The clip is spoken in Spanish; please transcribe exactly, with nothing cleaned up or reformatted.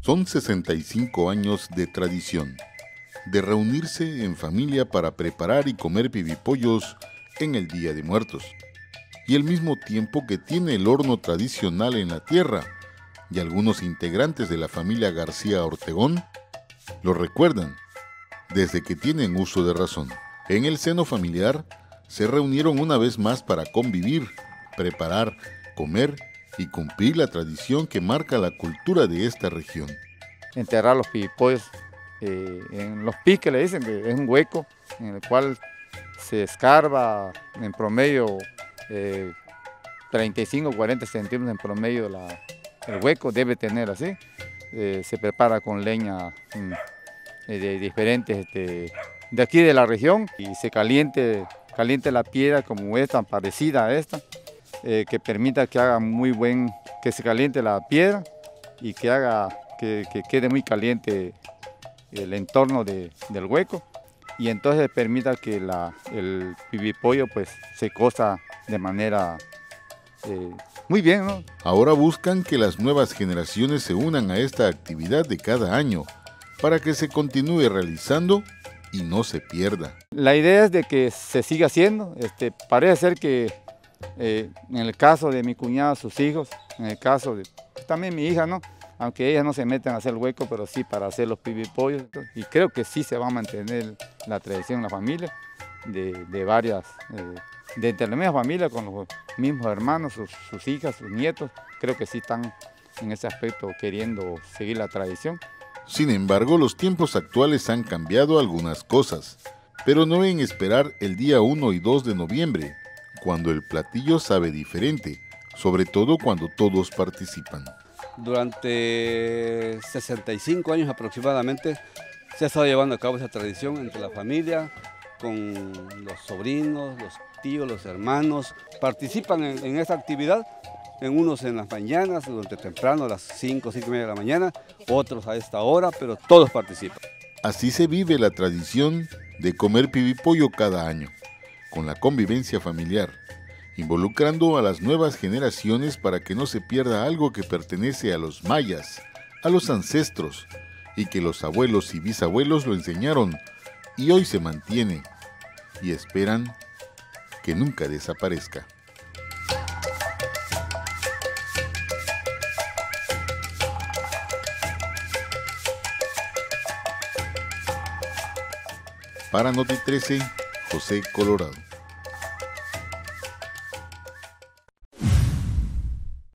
Son sesenta y cinco años de tradición, de reunirse en familia para preparar y comer pibipollos en el Día de Muertos, y el mismo tiempo que tiene el horno tradicional en la tierra, y algunos integrantes de la familia García Ortegón lo recuerdan desde que tienen uso de razón. En el seno familiar se reunieron una vez más para convivir, preparar, comer y cumplir la tradición que marca la cultura de esta región. Enterrar los pibipollos eh, en los piques, le dicen que es un hueco en el cual se escarba en promedio eh, treinta y cinco a cuarenta centímetros en promedio la, el hueco, debe tener así. Eh, se prepara con leña mm, de diferentes, este, de aquí de la región, y se caliente, caliente la piedra como esta, parecida a esta, eh, que permita que haga muy buen, que se caliente la piedra y que haga que, que quede muy caliente el entorno de, del hueco, y entonces permita que la, el pibipollo pues se cosa de manera eh, muy bien, ¿no? Ahora buscan que las nuevas generaciones se unan a esta actividad de cada año para que se continúe realizando y no se pierda. La idea es de que se siga haciendo. Este, parece ser que eh, en el caso de mi cuñada, sus hijos, en el caso de también mi hija, ¿no? Aunque ellas no se meten a hacer el hueco, pero sí para hacer los pibipollos. Y creo que sí se va a mantener la tradición en la familia, de, de varias, eh, de entre la misma familia, con los mismos hermanos, sus, sus hijas, sus nietos. Creo que sí están en ese aspecto queriendo seguir la tradición. Sin embargo, los tiempos actuales han cambiado algunas cosas, pero no en esperar el día uno y dos de noviembre, cuando el platillo sabe diferente, sobre todo cuando todos participan. Durante sesenta y cinco años aproximadamente se ha estado llevando a cabo esa tradición entre la familia, con los sobrinos, los tíos, los hermanos. Participan en, en esta actividad, en unos en las mañanas, durante temprano, a las cinco, cinco y media de la mañana, otros a esta hora, pero todos participan. Así se vive la tradición de comer pibipollo cada año, con la convivencia familiar, involucrando a las nuevas generaciones para que no se pierda algo que pertenece a los mayas, a los ancestros, y que los abuelos y bisabuelos lo enseñaron y hoy se mantiene, y esperan que nunca desaparezca. Para Noti trece, José Colorado.